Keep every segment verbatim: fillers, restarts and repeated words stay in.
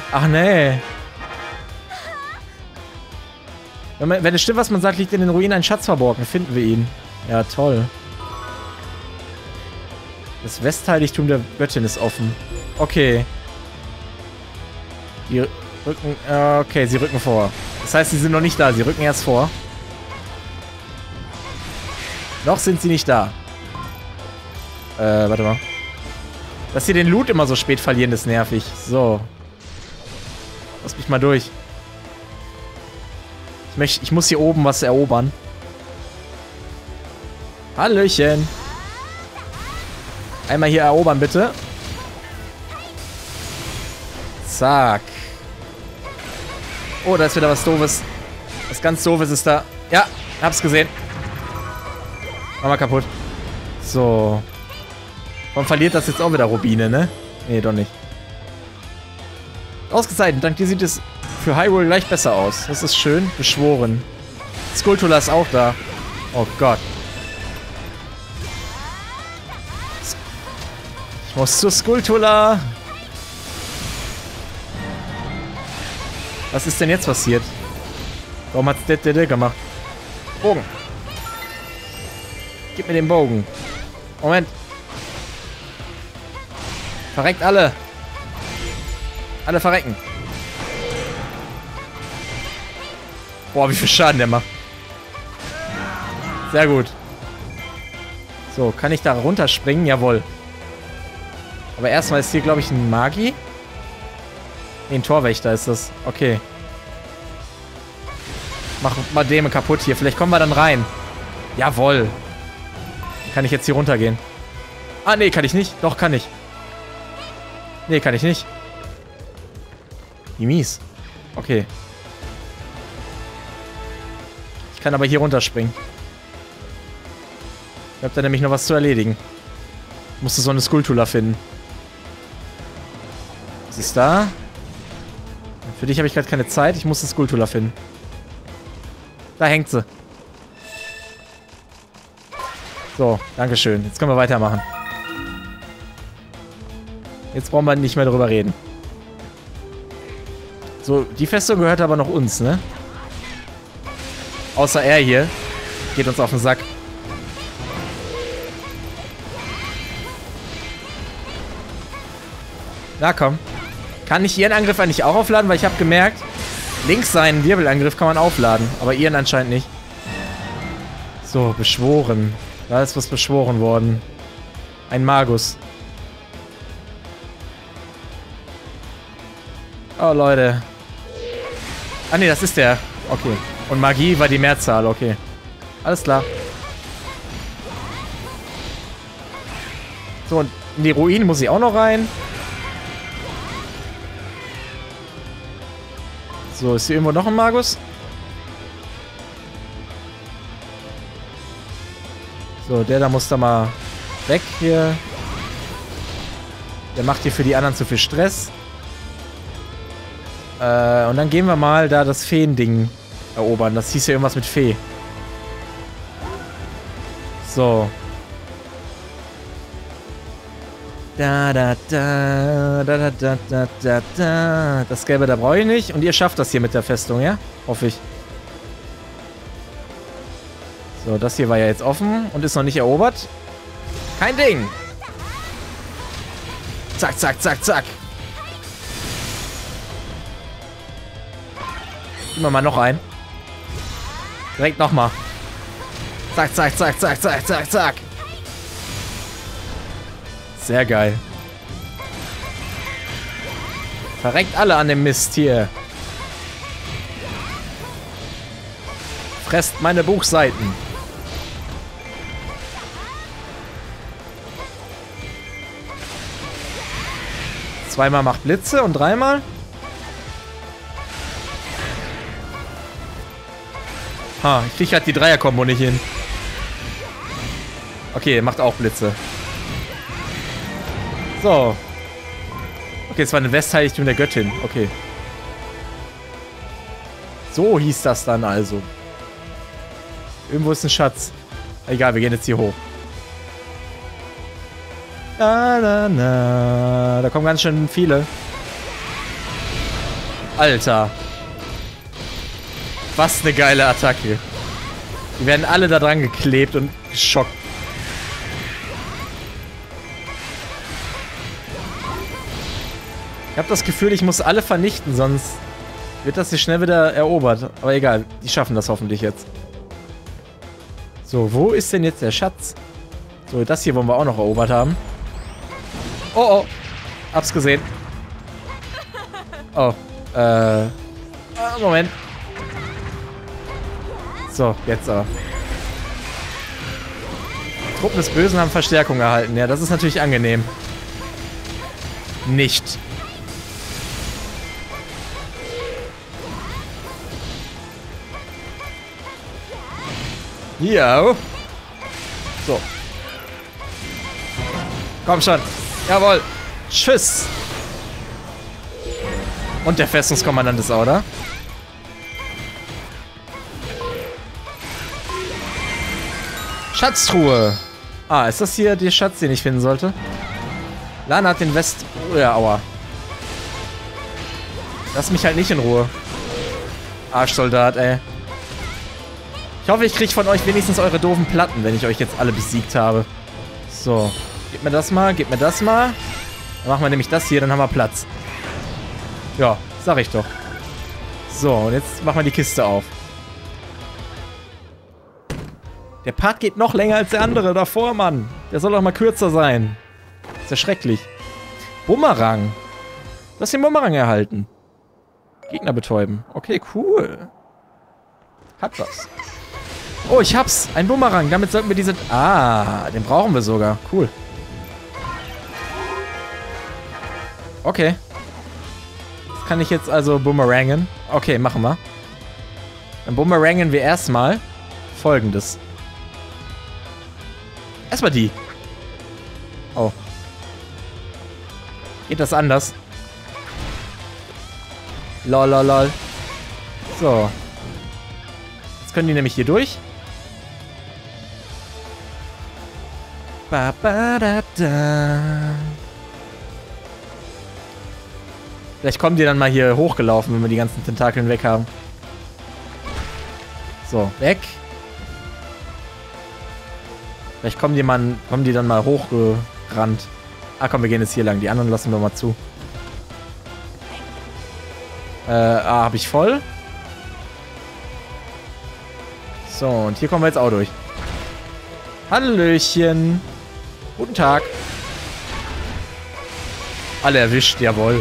Ach nee. Wenn, man, wenn es stimmt, was man sagt, liegt in den Ruinen ein Schatz verborgen. Finden wir ihn. Ja, toll. Das Westheiligtum der Göttin ist offen. Okay. Die rücken... Okay, sie rücken vor. Das heißt, sie sind noch nicht da. Sie rücken erst vor. Noch sind sie nicht da. Äh, warte mal. Dass sie den Loot immer so spät verlieren, ist nervig. So. Lass mich mal durch. Ich, möchte, ich muss hier oben was erobern. Hallöchen. Einmal hier erobern, bitte. Zack. Oh, da ist wieder was Doofes. Was ganz Doofes ist da. Ja, hab's gesehen. Mach mal kaputt. So. Warum verliert das jetzt auch wieder Rubine, ne? Nee, doch nicht. Ausgezeichnet. Dank dir sieht es für Hyrule gleich besser aus. Das ist schön. Beschworen. Skulltula ist auch da. Oh Gott. Ich muss zur Skulltula. Was ist denn jetzt passiert? Warum hat's das gemacht? Bogen. Gib mir den Bogen. Moment. Verreckt alle. Alle verrecken. Boah, wie viel Schaden der macht. Sehr gut. So, kann ich da runterspringen? Jawohl. Aber erstmal ist hier, glaube ich, ein Magi. Nee, ein Torwächter ist das. Okay. Mach mal den kaputt hier. Vielleicht kommen wir dann rein. Jawohl. Kann ich jetzt hier runtergehen? Ah, nee, kann ich nicht. Doch, kann ich. Nee, kann ich nicht. Wie mies. Okay. Ich kann aber hier runterspringen. Ich hab da nämlich noch was zu erledigen. Ich musste so eine Skulltula finden. Was ist da? Für dich habe ich gerade keine Zeit. Ich muss eine Skulltula finden. Da hängt sie. So, dankeschön. Jetzt können wir weitermachen. Jetzt brauchen wir nicht mehr darüber reden. So, die Festung gehört aber noch uns, ne? Außer er hier. Geht uns auf den Sack. Na komm. Kann ich ihren Angriff eigentlich auch aufladen? Weil ich habe gemerkt, links seinen Wirbelangriff kann man aufladen. Aber ihren anscheinend nicht. So, beschworen. Da ist was beschworen worden. Ein Magus. Oh, Leute. Ah, ne, das ist der. Okay. Und Magie war die Mehrzahl. Okay. Alles klar. So, und in die Ruinen muss ich auch noch rein. So, ist hier irgendwo noch ein Magus? So, der da muss da mal weg hier. Der macht hier für die anderen zu viel Stress. Äh, und dann gehen wir mal da das Feending erobern. Das hieß ja irgendwas mit Fee. So. Da, da, da, da, da, da, da, da, da. Das Gelbe, da brauche ich nicht. Und ihr schafft das hier mit der Festung, ja? Hoffe ich. So, das hier war ja jetzt offen und ist noch nicht erobert. Kein Ding. Zack, zack, zack, zack. Gehen wir mal noch ein. Direkt nochmal. Zack, zack, zack, zack, zack, zack, zack. Sehr geil. Verreckt alle an dem Mist hier. Fresst meine Buchseiten. Zweimal macht Blitze und dreimal. Ha, ich krieg halt die Dreier-Kombo nicht hin. Okay, macht auch Blitze. So. Okay, es war eine Westheiligtum der Göttin. Okay. So hieß das dann also. Irgendwo ist ein Schatz. Egal, wir gehen jetzt hier hoch. Na, na, na. Da kommen ganz schön viele. Alter. Was eine geile Attacke. Die werden alle da dran geklebt und geschockt. Ich habe das Gefühl, ich muss alle vernichten, sonst wird das hier schnell wieder erobert. Aber egal, die schaffen das hoffentlich jetzt. So, wo ist denn jetzt der Schatz? So, das hier wollen wir auch noch erobert haben. Oh, oh. Hab's gesehen. Oh, äh. Ah, Moment. So, jetzt aber. Truppen des Bösen haben Verstärkung erhalten. Ja, das ist natürlich angenehm. Nicht. Ja. So. Komm schon. Jawohl. Tschüss. Und der Festungskommandant ist auch da. Schatztruhe. Ah, ist das hier der Schatz, den ich finden sollte? Lana hat den West... Oh ja, aua. Lass mich halt nicht in Ruhe. Arschsoldat, ey. Ich hoffe, ich kriege von euch wenigstens eure doofen Platten, wenn ich euch jetzt alle besiegt habe. So. Gebt mir das mal, gebt mir das mal. Dann machen wir nämlich das hier, dann haben wir Platz. Ja, sag ich doch. So, und jetzt machen wir die Kiste auf. Der Part geht noch länger als der andere davor, Mann. Der soll doch mal kürzer sein. Ist ja schrecklich. Bumerang. Du hast den Bumerang erhalten. Gegner betäuben. Okay, cool. Hat was. Oh, ich hab's. Ein Bumerang. Damit sollten wir diese... Ah, den brauchen wir sogar. Cool. Okay. Das kann ich jetzt also boomerangen. Okay, machen wir. Dann boomerangen wir erstmal Folgendes. Erstmal die. Oh. Geht das anders? Lol, lol, lol. So. Jetzt können die nämlich hier durch. Ba, ba, da, da. Vielleicht kommen die dann mal hier hochgelaufen, wenn wir die ganzen Tentakeln weg haben. So, weg. Vielleicht kommen die, mal, kommen die dann mal hochgerannt. Ah, komm, wir gehen jetzt hier lang. Die anderen lassen wir mal zu. Äh, ah, hab ich voll. So, und hier kommen wir jetzt auch durch. Hallöchen. Guten Tag. Alle erwischt, jawohl.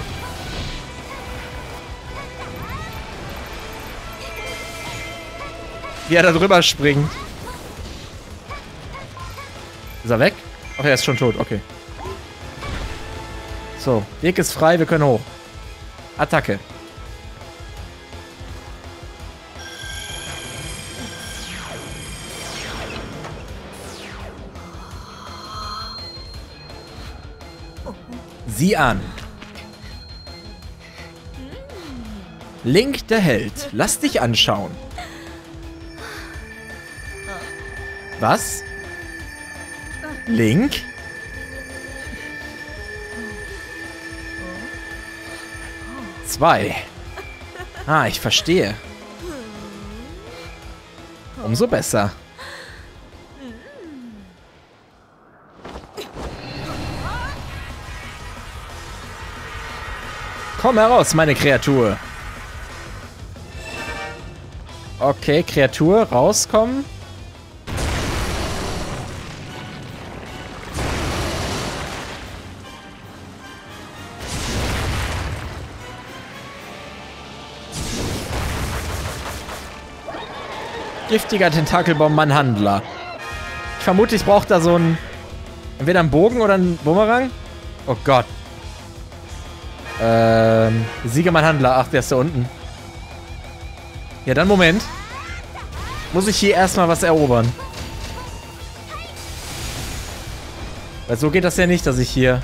Wie er da drüber springt. Ist er weg? Ach, er ist schon tot, okay. So, Weg ist frei, wir können hoch. Attacke. Sieh an. Link der Held. Lass dich anschauen. Was? Link? Zwei. Ah, ich verstehe. Umso besser. Komm heraus, meine Kreatur. Okay, Kreatur, rauskommen. Giftiger Tentakelbaum-Mannhandler. Ich vermute, ich brauche da so einen... Entweder einen Bogen oder einen Bumerang. Oh Gott. Ähm... Siegermannhandler. Ach, der ist da unten. Ja, dann Moment. Muss ich hier erstmal was erobern. Weil so geht das ja nicht, dass ich hier...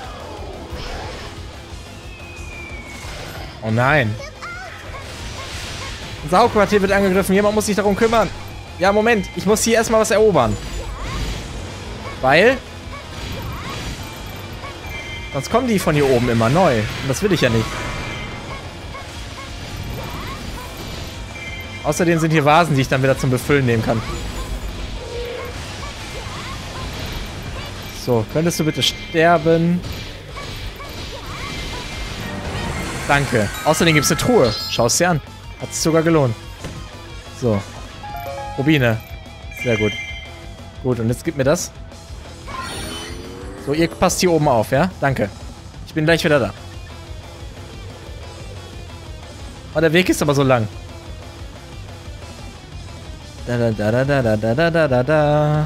Oh nein. Unser Hauptquartier wird angegriffen. Jemand muss sich darum kümmern. Ja, Moment. Ich muss hier erstmal was erobern. Weil... Sonst kommen die von hier oben immer neu. Und das will ich ja nicht. Außerdem sind hier Vasen, die ich dann wieder zum Befüllen nehmen kann. So, könntest du bitte sterben? Danke. Außerdem gibt es eine Truhe. Schau es dir an. Hat sich sogar gelohnt. So. Rubine. Sehr gut. Gut, und jetzt gib mir das. So, ihr passt hier oben auf, ja? Danke. Ich bin gleich wieder da. Oh, der Weg ist aber so lang. Da da da da da da da da da da.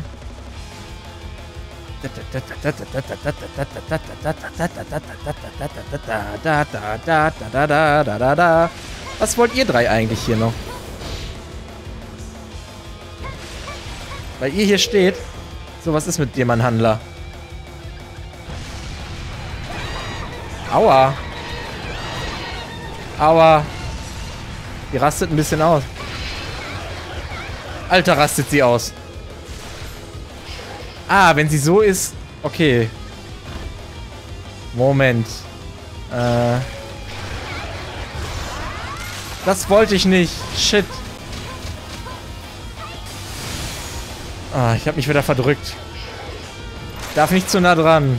Was wollt ihr drei eigentlich hier noch? Weil ihr hier steht. So, was ist mit dir, mein Handler? Aua. Aua. Die rastet ein bisschen aus. Alter, rastet sie aus. Ah, wenn sie so ist... Okay. Moment. Äh... Das wollte ich nicht. Shit. Ah, ich habe mich wieder verdrückt. Darf nicht zu nah dran.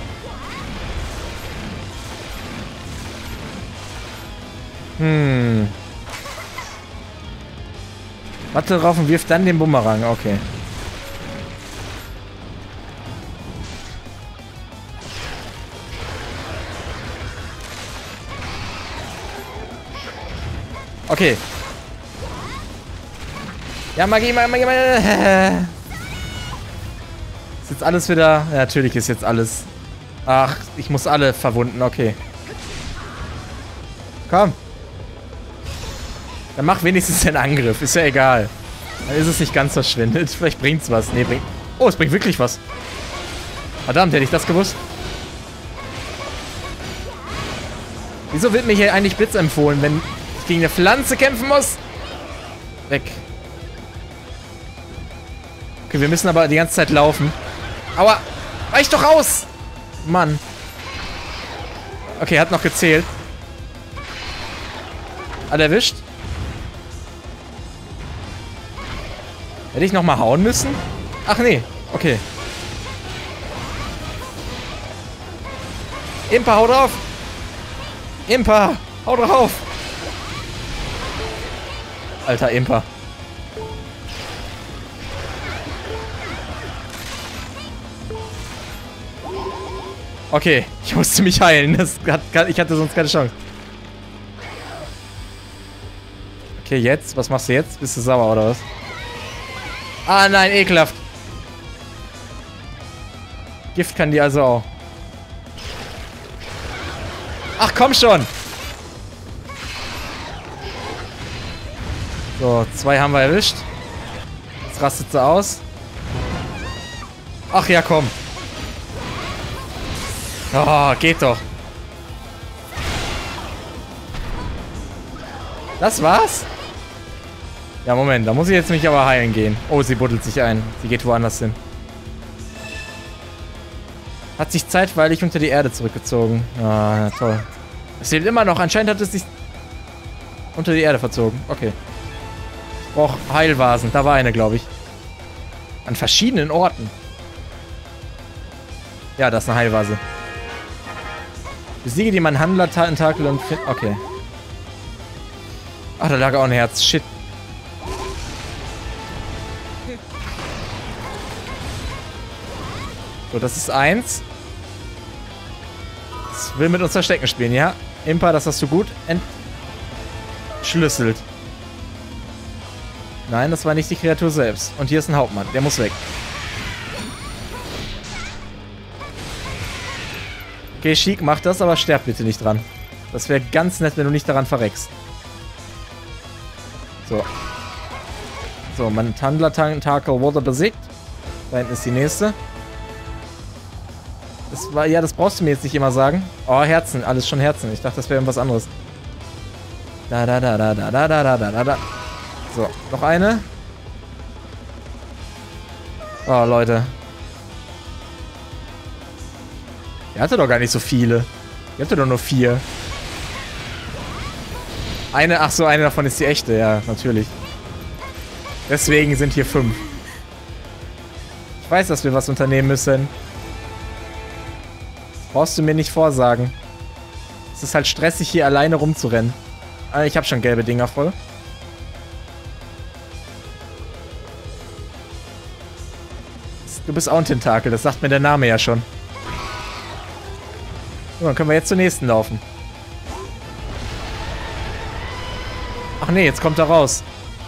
Hm. Warte drauf und wirf dann den Bumerang. Okay. Okay. Ja, Magie, Magie, Magie, Magie. Ist jetzt alles wieder... Ja, natürlich ist jetzt alles... Ach, ich muss alle verwunden. Okay. Komm. Dann mach wenigstens den Angriff. Ist ja egal. Dann ist es nicht ganz verschwindet. Vielleicht bringt's was. Nee, bringt... Oh, es bringt wirklich was. Verdammt, hätte ich das gewusst. Wieso wird mir hier eigentlich Blitz empfohlen, wenn ich gegen eine Pflanze kämpfen muss? Weg. Okay, wir müssen aber die ganze Zeit laufen. Aua! Weich doch raus! Mann. Okay, hat noch gezählt. Hat erwischt. Hätte ich nochmal hauen müssen? Ach nee, okay. Impa, hau drauf! Impa, hau drauf! Alter Impa. Okay, ich musste mich heilen. Das hat, ich hatte sonst keine Chance. Okay, jetzt? Was machst du jetzt? Bist du sauer oder was? Ah, nein, ekelhaft. Gift kann die also auch. Ach, komm schon. So, zwei haben wir erwischt. Jetzt rastet sie aus. Ach ja, komm. Oh, geht doch. Das war's? Ja, Moment, da muss ich jetzt mich aber heilen gehen. Oh, sie buddelt sich ein. Sie geht woanders hin. Hat sich zeitweilig unter die Erde zurückgezogen. Ah, toll. Es lebt immer noch. Anscheinend hat es sich unter die Erde verzogen. Okay. Ich brauche Heilvasen. Da war eine, glaube ich. An verschiedenen Orten. Ja, das ist eine Heilvase. Besiege die mein Handler, Tentakel und... Okay. Ach, da lag auch ein Herz. Shit. So, das ist eins. Das will mit uns Verstecken spielen, ja? Impa, das hast du gut entschlüsselt. Nein, das war nicht die Kreatur selbst. Und hier ist ein Hauptmann. Der muss weg. Okay, Sheik, mach das, aber sterb bitte nicht dran. Das wäre ganz nett, wenn du nicht daran verreckst. So. So, mein Tandler-Tentakel wurde besiegt. Da hinten ist die nächste. Das war, ja, das brauchst du mir jetzt nicht immer sagen. Oh, Herzen, alles schon Herzen. Ich dachte, das wäre irgendwas anderes. Da, da, da, da, da, da, da, da, da, da. So, noch eine. Oh, Leute. Der hatte doch gar nicht so viele. Der hatte doch nur vier. Eine, ach so, eine davon ist die echte, ja, natürlich. Deswegen sind hier fünf. Ich weiß, dass wir was unternehmen müssen. Brauchst du mir nicht vorsagen. Es ist halt stressig, hier alleine rumzurennen. Ah, ich habe schon gelbe Dinger voll. Du bist auch ein Tentakel, das sagt mir der Name ja schon. So, dann können wir jetzt zur nächsten laufen. Ach nee, jetzt kommt er raus.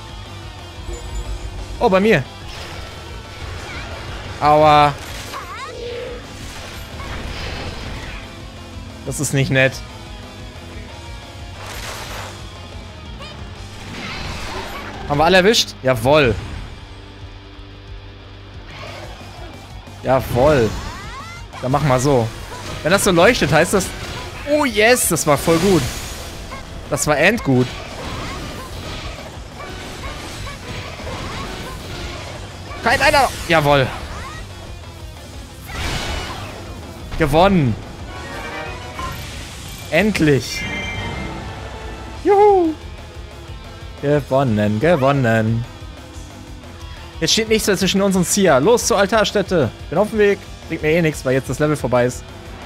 Oh, bei mir. Aua. Das ist nicht nett. Haben wir alle erwischt? Jawohl. Jawohl. Dann mach mal so. Wenn das so leuchtet, heißt das... Oh yes, das war voll gut. Das war endgut. Kein einer... Jawohl. Gewonnen. Endlich. Juhu. Gewonnen, gewonnen. Jetzt steht nichts mehr zwischen uns und Cia. Los zur Altarstätte. Bin auf dem Weg. Bringt mir eh nichts, weil jetzt das Level vorbei ist.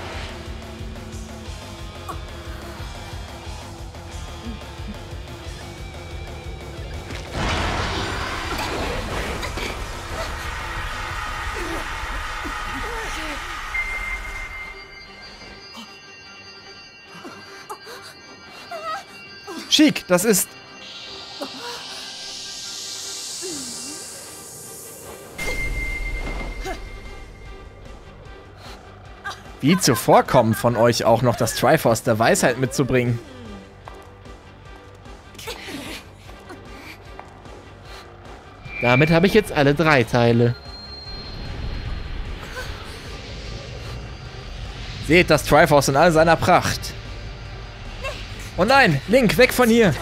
Sheik, das ist... Wie zuvorkommen von euch auch noch das Triforce der Weisheit mitzubringen. Damit habe ich jetzt alle drei Teile. Seht das Triforce in all seiner Pracht. Oh nein, Link, weg von hier.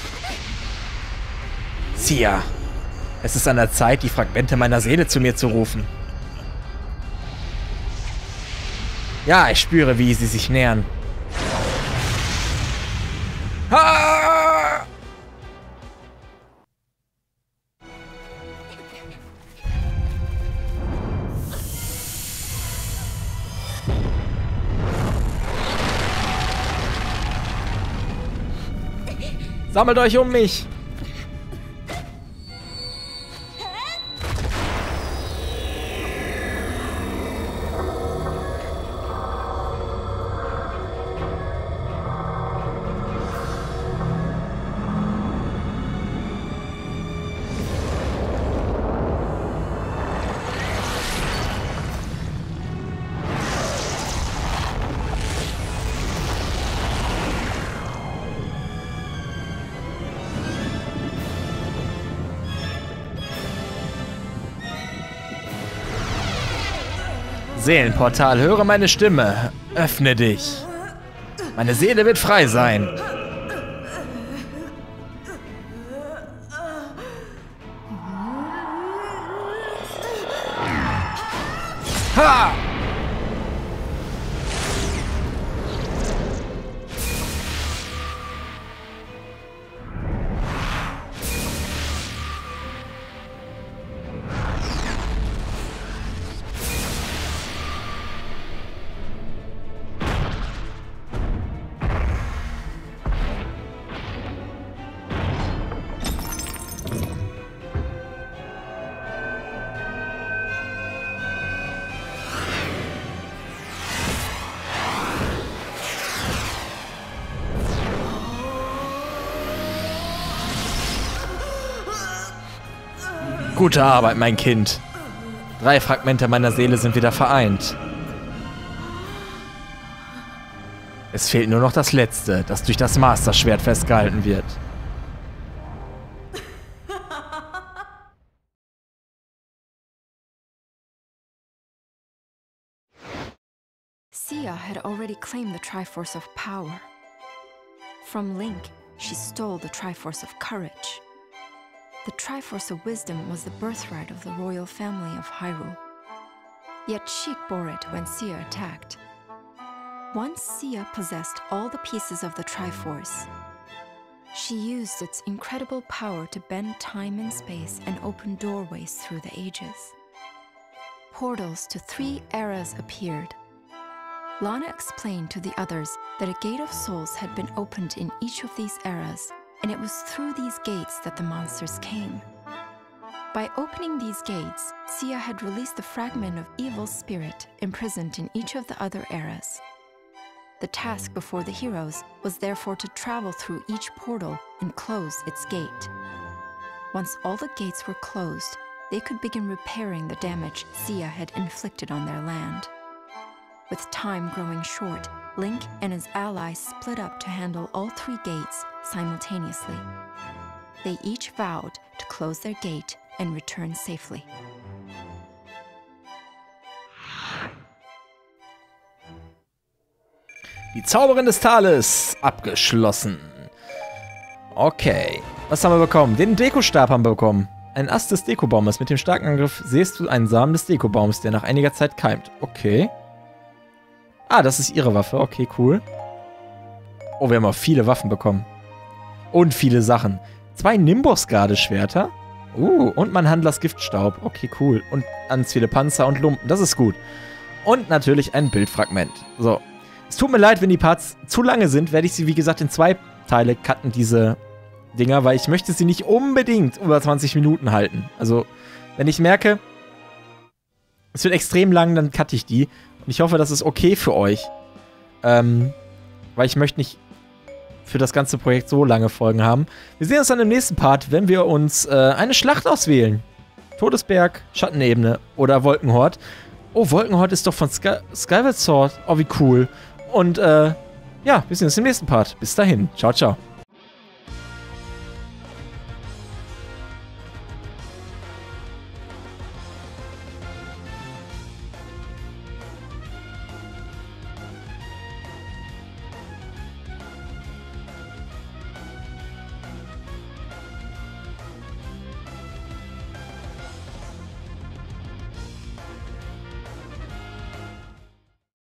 Cia, es ist an der Zeit, die Fragmente meiner Seele zu mir zu rufen. Ja, ich spüre, wie sie sich nähern. Ha! Sammelt euch um mich! Seelenportal, höre meine Stimme. Öffne dich. Meine Seele wird frei sein. Ha! Gute Arbeit, mein Kind. Drei Fragmente meiner Seele sind wieder vereint. Es fehlt nur noch das letzte, das durch das Master-Schwert festgehalten wird. Cia had already claimed the Triforce of Power. From Link, she stole the Triforce of Courage. The Triforce of Wisdom was the birthright of the royal family of Hyrule. Yet Sheik bore it when Cia attacked. Once Cia possessed all the pieces of the Triforce, She used its incredible power to bend time and space and open doorways through the ages. Portals to three eras appeared. Lana explained to the others that a gate of souls had been opened in each of these eras, and it was through these gates that the monsters came. By opening these gates, Sia had released the fragment of evil spirit imprisoned in each of the other eras. The task before the heroes was therefore to travel through each portal and close its gate. Once all the gates were closed, they could begin repairing the damage Sia had inflicted on their land. With time growing short, Link and his allies split up to handle all three gates simultaneously. They each vowed to close their gate and return safely. Die Zauberin des Tales abgeschlossen. Okay. Was haben wir bekommen? Den Dekostab haben wir bekommen. Ein Ast des Dekobaumes. Mit dem starken Angriff sähst du einen Samen des Dekobaums, der nach einiger Zeit keimt. Okay. Ah, das ist ihre Waffe. Okay, cool. Oh, wir haben auch viele Waffen bekommen. Und viele Sachen. Zwei Nimbus-Garde-Schwerter. Uh, und mein Handlers Giftstaub. Okay, cool. Und ganz viele Panzer und Lumpen. Das ist gut. Und natürlich ein Bildfragment. So. Es tut mir leid, wenn die Parts zu lange sind, werde ich sie, wie gesagt, in zwei Teile cutten, diese Dinger, weil ich möchte sie nicht unbedingt über zwanzig Minuten halten. Also, wenn ich merke, es wird extrem lang, dann cutte ich die. Und ich hoffe, das ist okay für euch. Ähm, weil ich möchte nicht für das ganze Projekt so lange Folgen haben. Wir sehen uns dann im nächsten Part, wenn wir uns äh, eine Schlacht auswählen. Todesberg, Schattenebene oder Wolkenhort. Oh, Wolkenhort ist doch von Sky Skyward Sword. Oh, wie cool. Und, äh, ja, wir sehen uns im nächsten Part. Bis dahin. Ciao, ciao.